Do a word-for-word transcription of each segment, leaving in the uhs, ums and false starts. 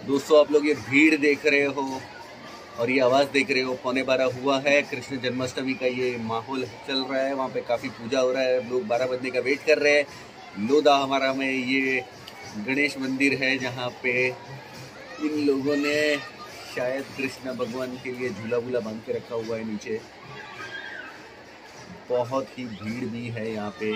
दोस्तों आप लोग ये भीड़ देख रहे हो और ये आवाज़ देख रहे हो, पौने बारह हुआ है। कृष्ण जन्माष्टमी का ये माहौल चल रहा है, वहाँ पे काफ़ी पूजा हो रहा है, लोग बारह बजने का वेट कर रहे हैं। लोधा हमारा में ये गणेश मंदिर है जहाँ पे इन लोगों ने शायद कृष्ण भगवान के लिए झूला वूला बांध के रखा हुआ है नीचे। बहुत ही भीड़ भी है यहाँ पे।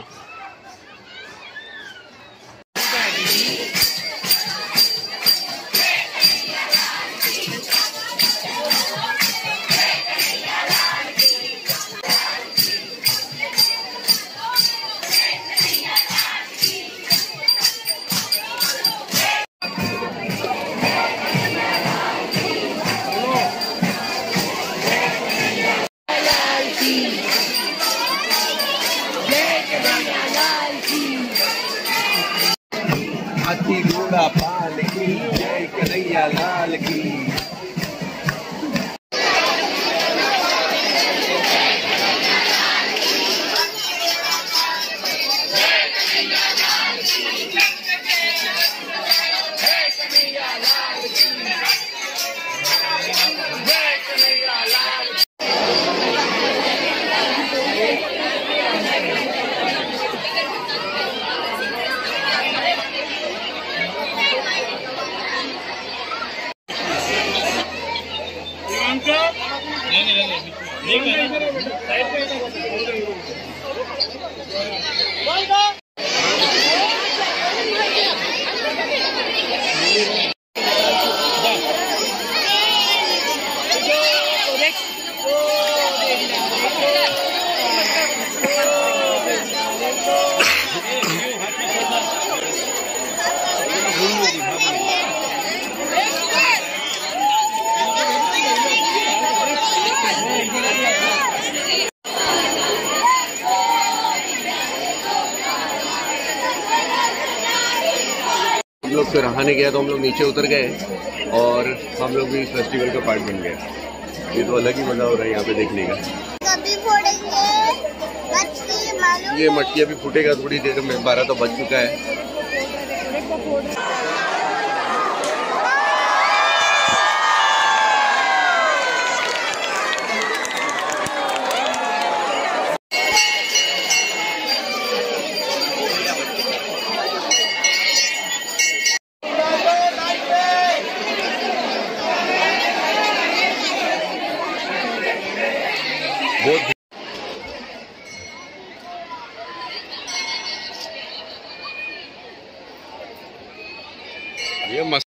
हाथी घोड़ा पाल की जय कन्हैया लाल की। हम लोग फिर नहाने गया तो हम लोग नीचे उतर गए और हम लोग भी इस फेस्टिवल का पार्ट बन गए। ये तो अलग ही मजा हो रहा है यहाँ पे देखने का। कभी फोड़ेंगे मटकी, ये मटकी अभी फूटेगा थोड़ी देर में, बारह तो बज चुका है। बहुत ये मस्त